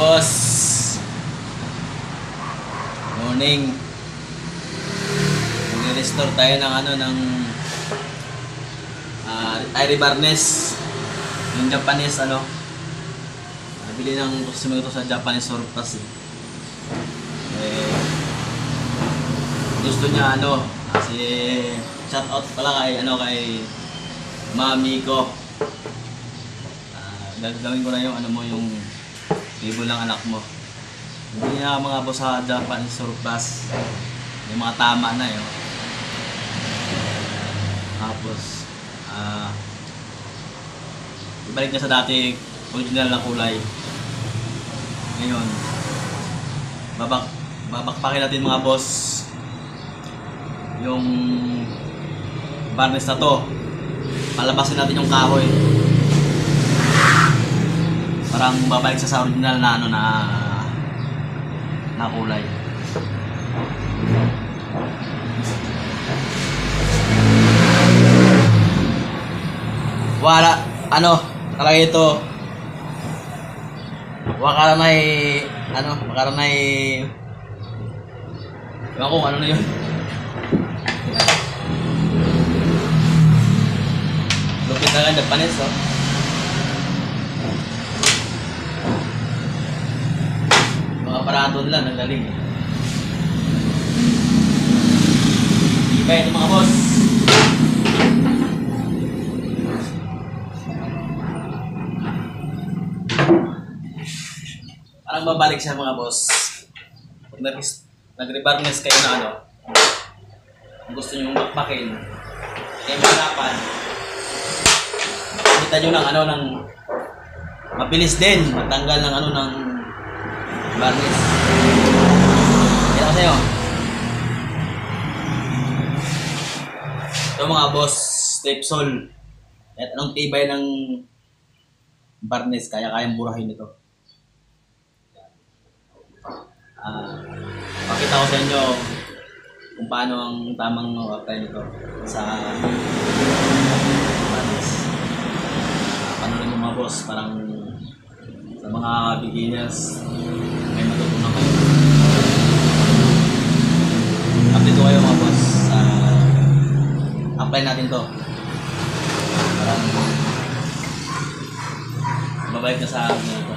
boss. Morning. Mag-restore tayo ng Airy Barnes. Yung Japanese nabili ng customer ito sa Japanese surplus gusto niya kasi shout out pala kay mami ko. Gagawin ko na yung yung libo lang anak mo. Hindi na mga boss sa Japanese surplus. Yung mga tama na yun. Tapos ibalik niya sa dati original na kulay. Ngayon babakpakin natin mga boss yung Barnes na to. Palabasin natin yung kahoy. Parang babalik sa original na kulay. Wala talaga ito. Wakaranay ewan ko ano na yun. Lupit na nga Japanese mga aparato nila nagaling. Iba ito mga boss. Parang babalik siya mga boss. Pag nag-rebarnes kayo na kung gusto nyo bakbakin, mahirapan. Kita nyo ng mabilis din matanggal ng barnes. Kaya ko sa'yo. Ito mga boss, Strepsol. At anong tibay ng barnes, kayang burahin ito. Pakita ko sa inyo kung paano ang tamang apply nito sa barnes. Paano rin mga boss, parang sa mga beginners may matutunan kayo. Update ko kayo mga boss sa apply natin to. Parang babalik na sa ito.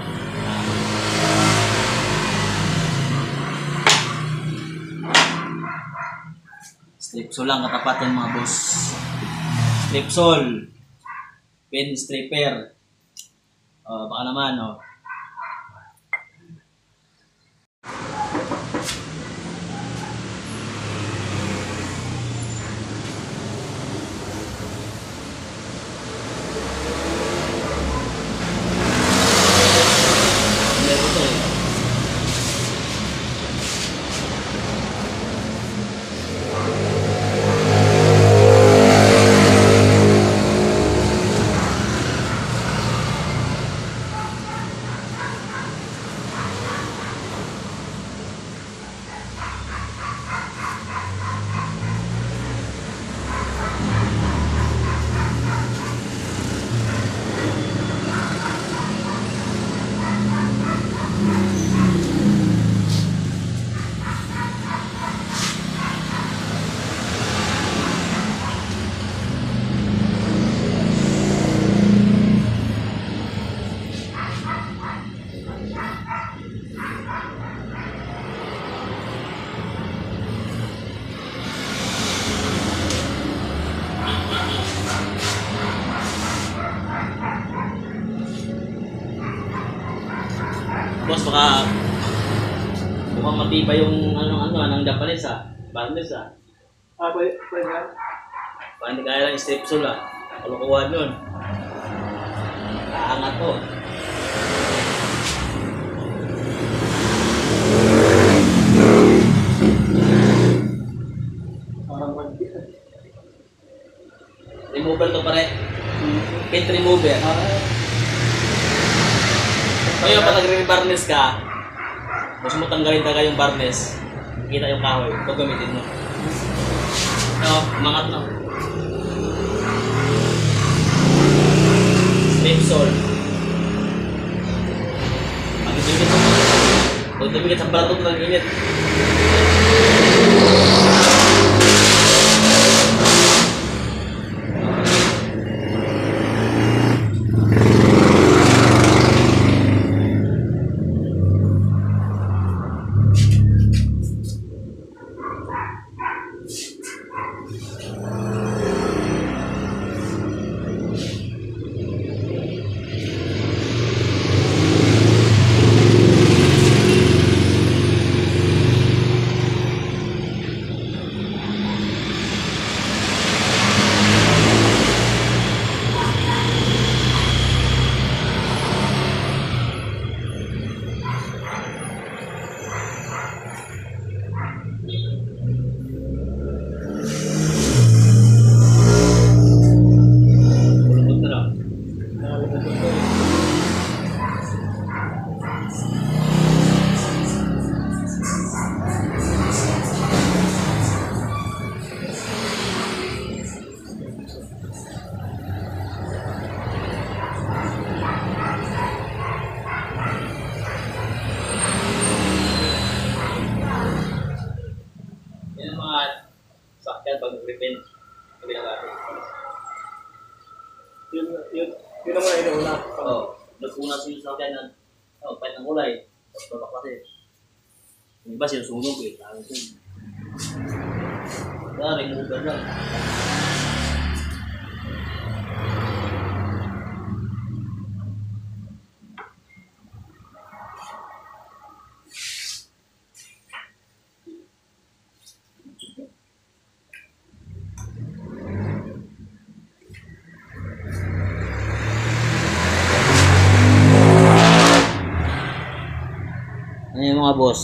Strepsol lang katapatan mga boss. Strepsol. Pin stripper. Baka naman boss, baka mukhang matibay yung ng Japanese Barnes Pwede nga. Baka hindi kaya lang Strepsol kalukuhan yun. Kaangat to. Parang mag-bit. Remover to pare. Pin remover. Ngayon, pag nagre-barnes ka, gusto mo tanggalin talaga yung barnes, kita yung kahoy, ito gamitin mo. Mangat na. Strepsol. Pag-ibigit mo Huwag tumingin sa baratot ng init. Sakyan pag nag-repaint sabi na natin. Yun naman ay nauna. Oo. Nagpuna siya sa sakyan ng pahit ng kulay. Tapos babak kasi. Yung iba sinusunog eh. Tawag ko. Kaya remover lang. Ano mga boss?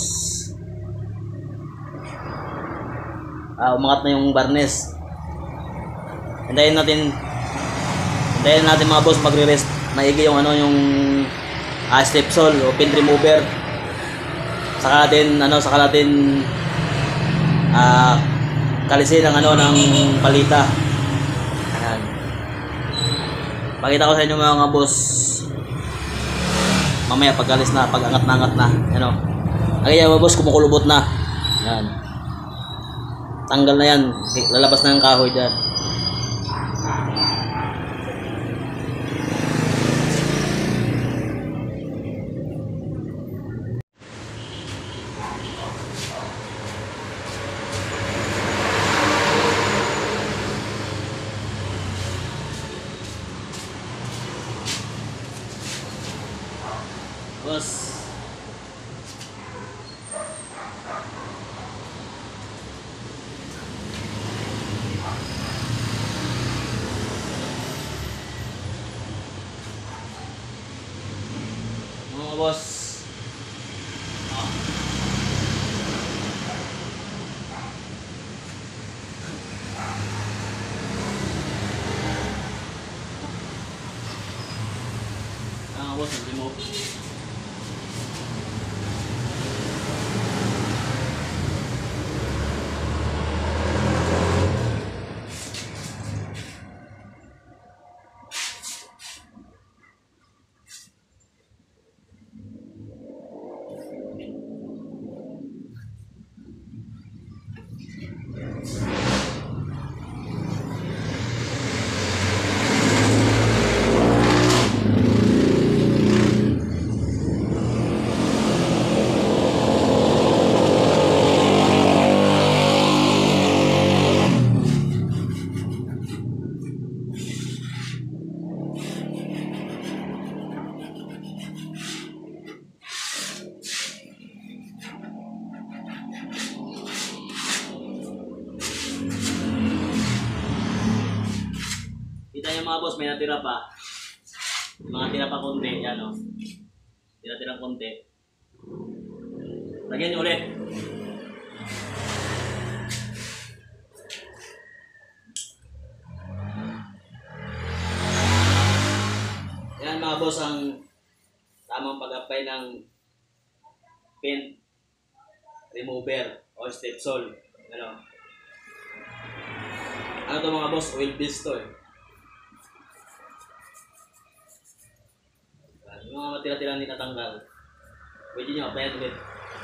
Umangat na yung barnes. Hintayin natin mga boss magre-rest. Maigi yung yung step sole o pin remover. Saka natin kalisin ng ng palita. Ayan. Pakita ko sa inyo mga boss. Mamaya pag-alis na, pag-angat na. Kaya boss, kumukulubot na. Yan. Tanggal na yan. Lalabas na yung kahoy dyan. Boss. Mga boss. Mga boss, remove. Kita nyo mga boss, may natira pa. Mga tira pa konti, yan o. Tira-tirang konti. Lagyan nyo ulit. Yan mga boss ang tamang pag-apply ng paint remover o step sole. Ano to mga boss? Oil base to eh. Yung mga matira-tira hindi natanggal, pwede nyo applyan ulit.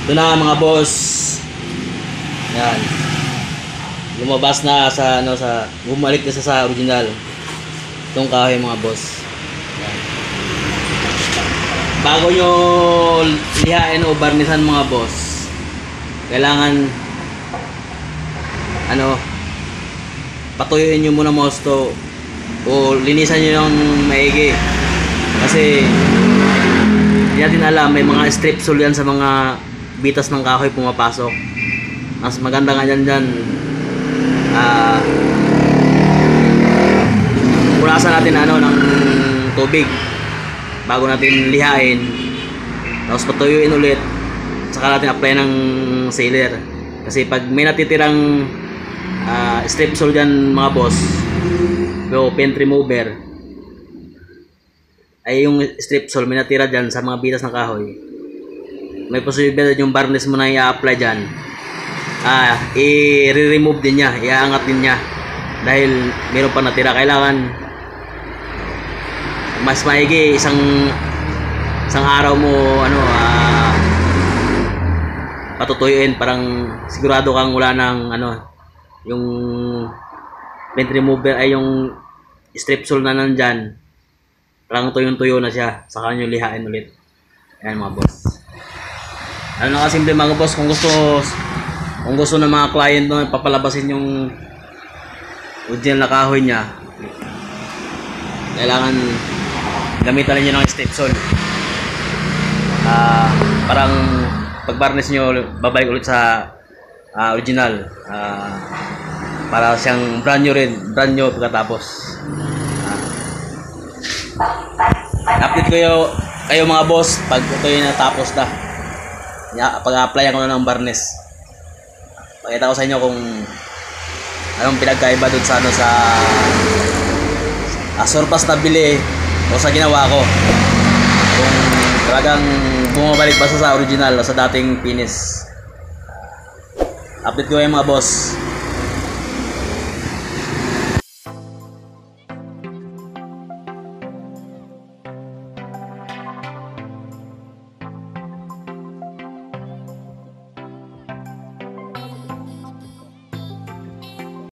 Ito na mga boss. Yan. Lumabas na sa ano sa bumalik na sa original. Itong kahoy mga boss. Yan. Bago nyo lihain o barnisan mga boss, kailangan patuyuin nyo muna mga gusto o linisan nyo ng maigi. Kasi hindi natin alam, may mga strip sol yan sa mga bitas ng kahoy pumapasok. Mas maganda nga dyan punasan natin ng tubig bago natin lihain, tapos patuyuin ulit, saka natin apply ng sealer. Kasi pag may natitirang strip sol dyan mga boss, o paint remover, ay yung strip sol may natira dyan sa mga bitas ng kahoy, may posibilidad yung varnish mo na i-apply dyan, i-remove din niya, iaangat din niya dahil meron pa natira. Kailangan mas maigi isang araw mo patutuyuin, parang sigurado kang wala ng yung paint remover ay yung strip sol na nandyan, parang tuyong-tuyo na siya, saka nyo lihain ulit. Ayan mga boss. Nakasimple mga boss. Kung gusto ng mga client no, papalabasin yung original na kahoy niya, kailangan gamitan niyo ng strip sol. Parang pag-varnish nyo, babalik ulit sa original, para siyang brand new pagkatapos. Update kayo mga boss pag ito yung natapos na. Pag-apply ko na ng varnish, pakita ko sa inyo kung anong pinagkaiba dun sa surplus na bili o sa ginawa ko, kung talagang bumabalik ba sa original o sa dating finish. Update ko kayo mga boss.